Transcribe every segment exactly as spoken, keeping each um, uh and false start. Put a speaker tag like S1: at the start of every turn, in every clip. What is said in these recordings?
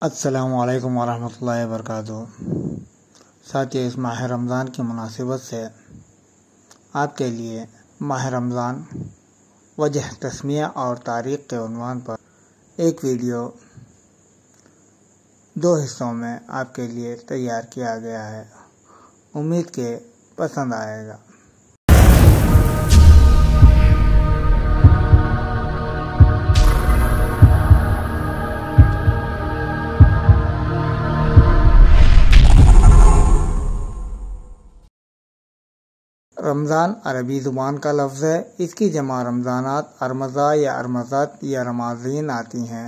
S1: السلام علیکم ورحمۃ اللہ وبرکاتہ۔ ساتھیو، اس ماہ رمضان کی مناسبت سے آپ کے لیے ماہ رمضان وجہ تسمیہ اور تاریخ کے عنوان پر ایک ویڈیو دو حصوں میں آپ کے لیے تیار کیا گیا ہے۔ امید کہ پسند آئے گا۔ رمضان عربی زبان کا لفظ ہے۔ اس کی جمع رمضانات، ارمضا یا ارمضت یا رماضین آتی ہیں۔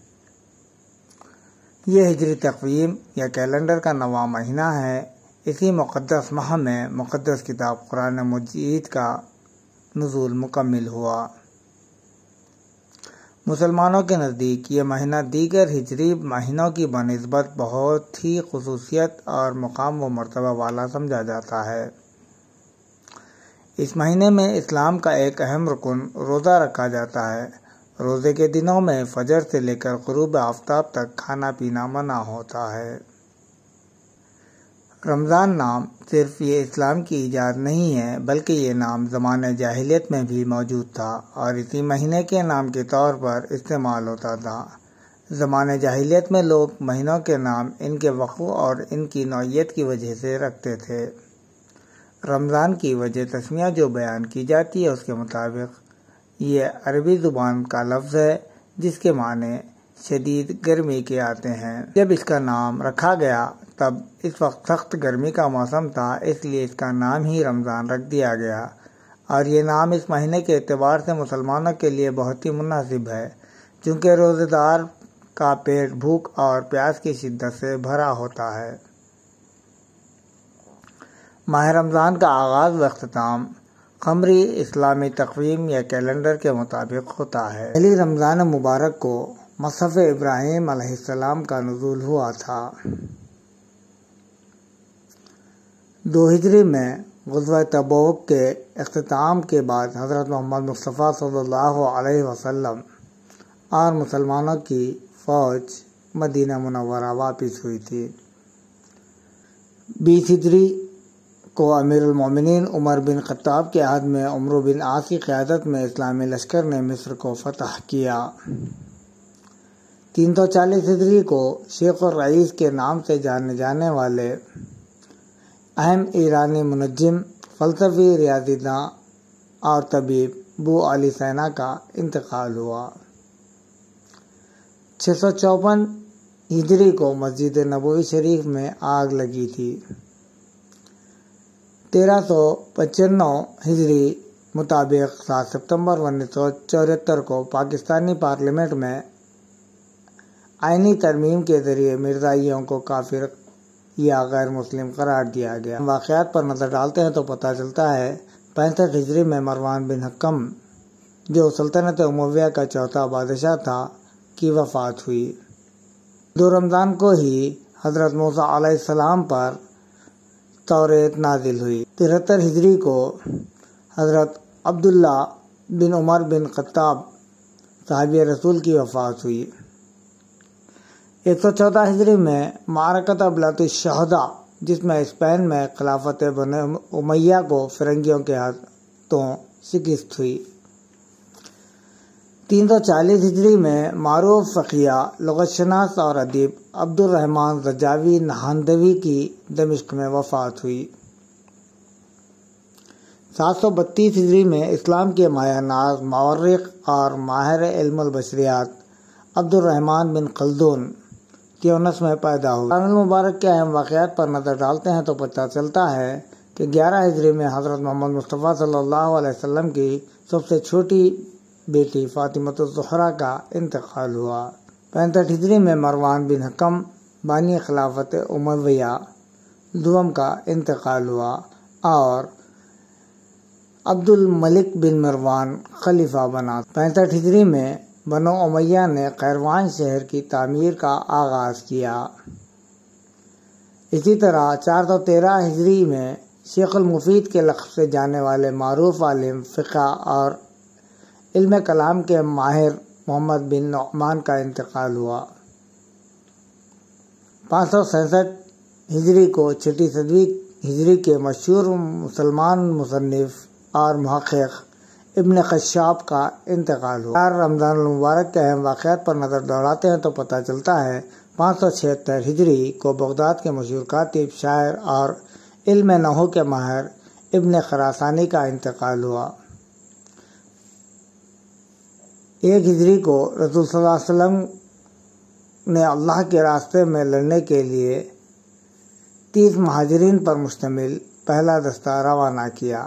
S1: یہ ہجری تقویم یا کیلنڈر کا نواں مہینہ ہے۔ اسی مقدس ماہ میں مقدس کتاب قرآن مجید کا نزول مکمل ہوا۔ مسلمانوں کے نزدیک یہ مہینہ دیگر ہجری مہینوں کی بنسبت بہت ہی خصوصیت اور مقام و مرتبہ والا سمجھا جاتا ہے۔ اس مہینے میں اسلام کا ایک اہم رکن روزہ رکھا جاتا ہے۔ روزے کے دنوں میں فجر سے لے کر غروب آفتاب تک کھانا پینا منع ہوتا ہے۔ رمضان نام صرف یہ اسلام کی ایجاد نہیں ہے، بلکہ یہ نام زمانہ جاہلیت میں بھی موجود تھا اور اسی مہینے کے نام کے طور پر استعمال ہوتا تھا۔ زمانہ جاہلیت میں لوگ مہینوں کے نام ان کے وقوع اور ان کی نوعیت کی وجہ سے رکھتے تھے۔ رمضان کی وجہ تسمیہ جو بیان کی جاتی ہے اس کے مطابق یہ عربی زبان کا لفظ ہے جس کے معنی شدید گرمی کے آتے ہیں۔ جب اس کا نام رکھا گیا تب اس وقت سخت گرمی کا موسم تھا، اس لیے اس کا نام ہی رمضان رکھ دیا گیا، اور یہ نام اس مہینے کے اعتبار سے مسلمانوں کے لیے بہت ہی مناسب ہے، چونکہ روزہ دار کا پیٹ بھوک اور پیاس کی شدت سے بھرا ہوتا ہے۔ ماہ رمضان کا آغاز و اختتام قمری اسلامی تقویم یا کیلنڈر کے مطابق ہوتا ہے۔ پہلی رمضان مبارک کو مصحف ابراہیم علیہ السلام کا نزول ہوا تھا۔ دو ہجری میں غزوہ تبوک کے اختتام کے بعد حضرت محمد مصطفیٰ صلی اللہ علیہ وسلم اور مسلمانوں کی فوج مدینہ منورہ واپس ہوئی تھی۔ بیس ہجری کو امیر المومنین عمر بن خطاب کے عہد میں عمرو بن عاص کی قیادت میں اسلامی لشکر نے مصر کو فتح کیا۔ تین سو چالیس ہجری کو شیخ الرئیس کے نام سے جانے جانے والے اہم ایرانی منجم، فلسفی، ریاضی داں اور طبیب بو علی سینا کا انتقال ہوا۔ چھ سو چوپن ہجری کو مسجد نبوی شریف میں آگ لگی تھی۔ تیرہ سو پچانوے ہجری مطابق سات ستمبر انیس سو چوہتر کو پاکستانی پارلیمنٹ میں آئینی ترمیم کے ذریعے مرزائیوں کو کافر یا غیر مسلم قرار دیا گیا۔ واقعات پر نظر ڈالتے ہیں تو پتہ چلتا ہے پینسٹھ ہجری میں مروان بن حکم جو سلطنت امویہ کا چوتھا بادشاہ تھا کی وفات ہوئی۔ دو رمضان کو ہی حضرت موسیٰ علیہ السلام پر توریت نازل ہوئی۔ تہتر ہجری کو حضرت عبداللہ بن عمر بن خطاب صحابی رسول کی وفات ہوئی۔ ایک سو چودہ ہجری میں معرکۃ بلاد الشہداء، جس میں اسپین میں خلافت بنی امیہ کو فرنگیوں کے ہاتھوں شکست ہوئی۔ تین سو چالیس ہجری میں معروف فقیہ، لغت شناس اور ادیب عبد الرحمن زجاوی نہاندوی کی دمشق میں وفات ہوئی۔ سات سو بتیس ہجری میں اسلام کے مایہ ناز، مورخ اور ماہر علم البشریات عبد الرحمن بن خلدون تیونس میں پیدا ہوئے۔ رمضان المبارک کے اہم واقعات پر نظر ڈالتے ہیں تو پتہ چلتا ہے کہ گیارہ ہجری میں حضرت محمد مصطفیٰ صلی اللہ علیہ وسلم کی سب سے چھوٹی بیٹی فاطمۃ الزہرا کا انتقال ہوا۔ پینسٹھ ہجری میں مروان بن حکم بانی خلافت امویہ دوم کا انتقال ہوا اور عبد الملک بن مروان خلیفہ بنا۔ پینسٹھ ہجری میں بنو امیہ نے قیروان شہر کی تعمیر کا آغاز کیا۔ اسی طرح چار سو تیرہ ہجری میں شیخ المفید کے لقب سے جانے والے معروف عالم فقہ اور علم کلام کے ماہر محمد بن نعمان کا انتقال ہوا۔ پانچ سو سینسٹھ ہجری کو چھٹی صدی ہجری کے مشہور مسلمان مصنف اور محقق ابن خشاب کا انتقال ہوا۔ رمضان المبارک کے اہم واقعات پر نظر دوڑاتے ہیں تو پتہ چلتا ہے پانچ سو چھہتر ہجری کو بغداد کے مشہور کاتب، شاعر اور علم نحو کے ماہر ابن خراسانی کا انتقال ہوا۔ ایک ہجری کو رسول صلی اللہ علیہ وسلم نے اللہ کے راستے میں لڑنے کے لیے تیس مہاجرین پر مشتمل پہلا دستہ روانہ کیا۔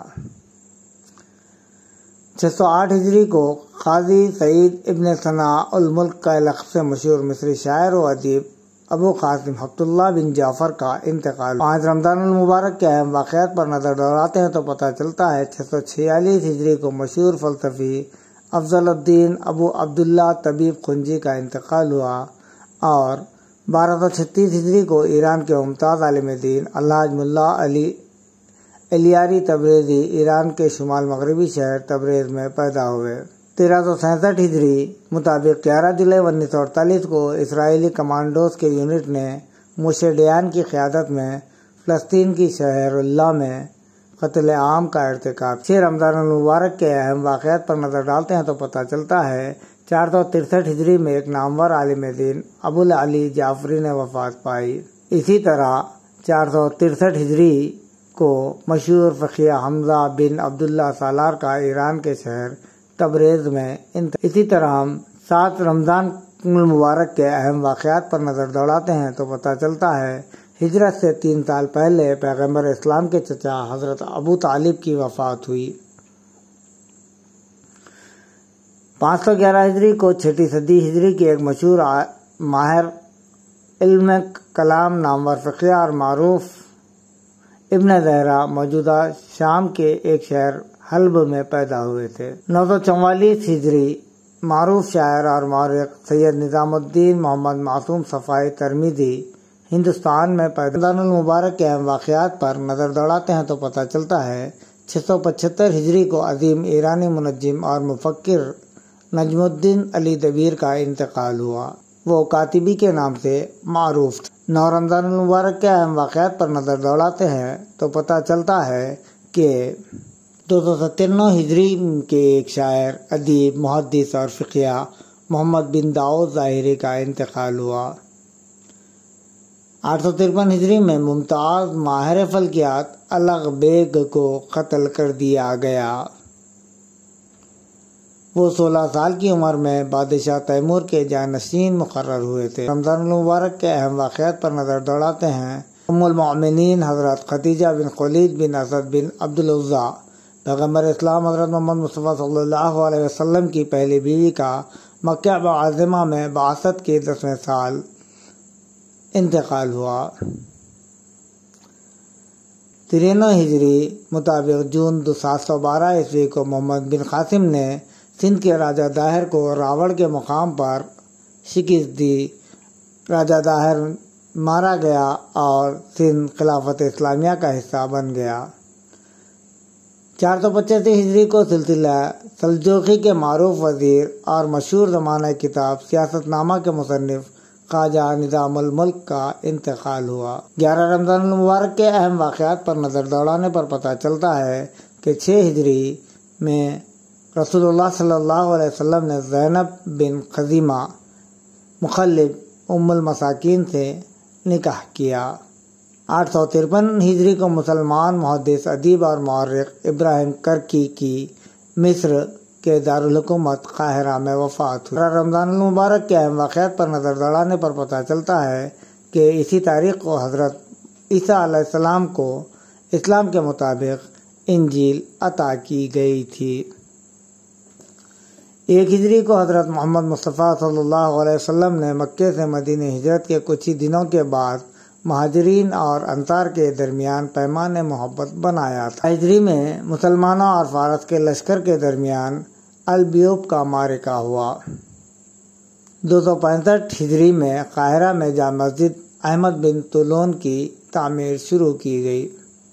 S1: چھ سو آٹھ ہجری کو قاضی سعید ابن ثناء الملک کا لقب سے مشہور مصری شاعر و ادیب ابو قاسم حفظ اللہ بن جعفر کا انتقال۔ پانچ رمضان المبارک کے اہم واقعات پر نظر دوڑاتے ہیں تو پتہ چلتا ہے چھ سو چھیالیس ہجری کو مشہور فلسفی افضل الدین ابو عبداللہ طبیب خنجی کا انتقال ہوا، اور بارہ سو چھتیس ہجری کو ایران کے ممتاز عالم دین الحاج ملا علی الیاری تبریزی ایران کے شمال مغربی شہر تبریز میں پیدا ہوئے۔ تیرہ سو سینسٹھ ہجری مطابق گیارہ جولائی انیس سو اڑتالیس کو اسرائیلی کمانڈوز کے یونٹ نے موشے ڈیان کی قیادت میں فلسطین کی شہر اللہ میں قتل عام کا ارتکاب۔ چھ رمضان المبارک کے اہم واقعات پر نظر ڈالتے ہیں تو پتہ چلتا ہے چار سو ترسٹھ ہجری میں ایک نامور عالم دین ابو العلی جعفری نے وفات پائی۔ اسی طرح چار سو ترسٹھ ہجری کو مشہور فقیہ حمزہ بن عبداللہ سالار کا ایران کے شہر تبریز میں انتقال۔ اسی طرح ہم سات رمضان المبارک کے اہم واقعات پر نظر دوڑاتے ہیں تو پتہ چلتا ہے ہجرت سے تین سال پہلے پیغمبر اسلام کے چچا حضرت ابو طالب کی وفات ہوئی۔ پانچ سو گیارہ ہجری کو چھٹی صدی ہجری کی ایک مشہور ماہر علم کلام نامور فقیہ اور معروف ابن زہرا موجودہ شام کے ایک شہر حلب میں پیدا ہوئے تھے۔ نو سو چوالیس ہجری معروف شاعر اور مورخ سید نظام الدین محمد معصوم صفائی ترمیدی ہندوستان میں پیدا۔ رمضان المبارک کے اہم واقعات پر نظر دوڑاتے ہیں تو پتہ چلتا ہے چھ سو پچہتر ہجری کو عظیم ایرانی منجم اور مفکر نجم الدین علی دبیر کا انتقال ہوا۔ وہ کاتبی کے نام سے معروف تھے۔ نو رمضان المبارک کے اہم واقعات پر نظر دوڑاتے ہیں تو پتہ چلتا ہے کہ دو سو ستانوے ہجری کے ایک شاعر، ادیب، محدث اور فقیہ محمد بن داؤد ظاہری کا انتقال ہوا۔ آٹھ سو ترپن ہجری میں ممتاز ماہر فلکیات الغ بیگ کو قتل کر دیا گیا۔ وہ سولہ سال کی عمر میں بادشاہ تیمور کے جانشین مقرر ہوئے تھے۔ رمضان المبارک کے اہم واقعات پر نظر دوڑاتے ہیں ام المؤمنین حضرت خدیجہ بن خولید بن اسد بن عبد العزیٰ پیغمبر اسلام حضرت محمد مصطفیٰ صلی اللہ علیہ وسلم کی پہلی بیوی کا مکہ معظمہ میں بعثت کے دسویں سال انتقال ہوا۔ ترانوے ہجری مطابق جون دو سات سو بارہ عیسوی کو محمد بن قاسم نے سندھ کے راجہ داہر کو راوڑ کے مقام پر شکست دی۔ راجہ داہر مارا گیا اور سندھ خلافت اسلامیہ کا حصہ بن گیا۔ چار سو پچاسی ہجری کو سلسلہ سلجوقی کے معروف وزیر اور مشہور زمانہ کتاب سیاست نامہ کے مصنف خواجہ نظام الملک کا انتقال ہوا۔ گیارہ رمضان المبارک کے اہم واقعات پر نظر دوڑانے پر پتہ چلتا ہے کہ چھ ہجری میں رسول اللہ صلی اللہ علیہ وسلم نے زینب بن خزیمہ مخلب ام المساکین سے نکاح کیا۔ آٹھ سو ترپن ہجری کو مسلمان محدث، ادیب اور مورخ ابراہیم کرکی کی مصر کے دارالحکومت قاہرہ میں وفات ہوئی۔ رمضان المبارک کے اہم واقعات پر نظر دوڑانے پر پتہ چلتا ہے کہ اسی تاریخ کو حضرت عیسیٰ علیہ السلام کو اسلام کے مطابق انجیل عطا کی گئی تھی۔ ایک ہجری کو حضرت محمد مصطفیٰ صلی اللہ علیہ وسلم نے مکے سے مدینہ ہجرت کے کچھ ہی دنوں کے بعد مہاجرین اور انصار کے درمیان پیمان محبت بنایا تھا۔ ہجری میں مسلمانوں اور فارس کے لشکر کے درمیان البیوب کا معرکہ ہوا۔ دو سو پینسٹھ ہجری میں قاہرہ میں جامع مسجد احمد بن طولون کی تعمیر شروع کی گئی۔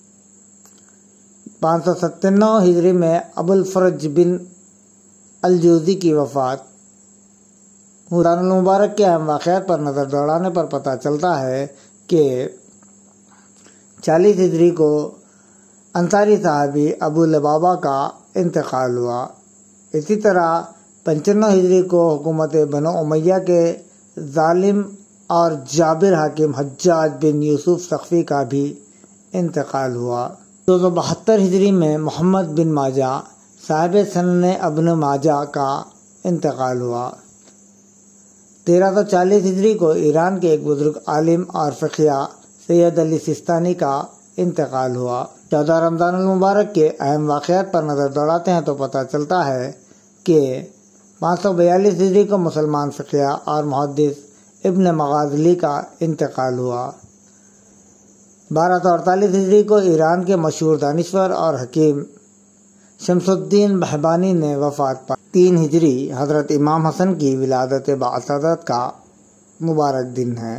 S1: پانچ سو ستانوے ہجری میں ابو الفرج بن الجوزی کی وفات رمضان المبارک کے اہم واقعات پر نظر دوڑانے پر پتہ چلتا ہے کہ چالیس ہجری کو انصاری صحابی ابو لبابہ کا انتقال ہوا۔ اسی طرح پچانوے ہجری کو حکومت بنو امیہ کے ظالم اور جابر حاکم حجاج بن یوسف ثقفی کا بھی انتقال ہوا۔ دو سو بہتر ہجری میں محمد بن ماجہ صاحب سنن ابن ماجہ کا انتقال ہوا۔ تیرہ سو چالیس ہجری کو ایران کے ایک بزرگ عالم اور فقیہ سید علی سستانی کا انتقال ہوا۔ چودہ رمضان المبارک کے اہم واقعات پر نظر دوڑاتے ہیں تو پتہ چلتا ہے کہ پانچ سو بیالیس ہجری کو مسلمان فقیہ اور محدث ابن مغازلی کا انتقال ہوا۔ بارہ سو اڑتالیس ہجری کو ایران کے مشہور دانشور اور حکیم شمس الدین بہبانی نے وفات پائی۔ تین ہجری حضرت امام حسن کی ولادت باعثادت کا مبارک دن ہے۔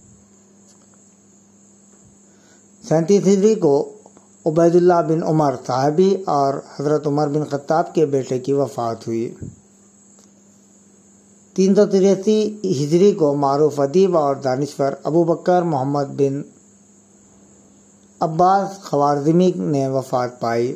S1: سینتیس ہجری کو عبید اللہ بن عمر صحابی اور حضرت عمر بن خطاب کے بیٹے کی وفات ہوئی۔ تین سو تراسی ہجری کو معروف ادیب اور دانشور ابو بکر محمد بن عباس خوارزمی نے وفات پائی۔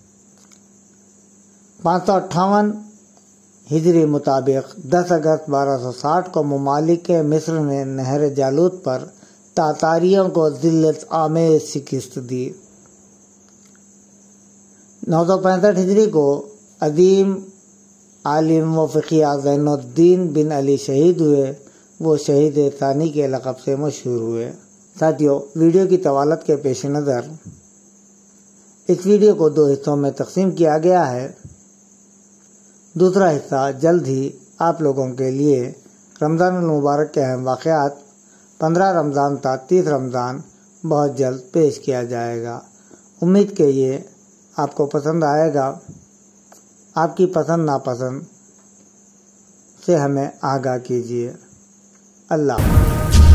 S1: پانچ سو اٹھاون ہجری مطابق دس اگست بارہ سو ساٹھ کو ممالک مصر نے نہر جالوت پر تاتاریوں کو ذلت آمیز شکست دی۔ نو سو پینسٹھ ہجری کو عظیم عالم و فقیہ زین الدین بن علی شہید ہوئے۔ وہ شہید ثانی کے لقب سے مشہور ہوئے۔ ساتھیوں، ویڈیو کی طوالت کے پیش نظر اس ویڈیو کو دو حصوں میں تقسیم کیا گیا ہے۔ دوسرا حصہ جلد ہی آپ لوگوں کے لیے رمضان المبارک کے اہم واقعات پندرہ رمضان تا تیس رمضان بہت جلد پیش کیا جائے گا۔ امید کہ یہ آپ کو پسند آئے گا۔ آپ کی پسند ناپسند سے ہمیں آگاہ کیجیے۔ اللہ حافظ۔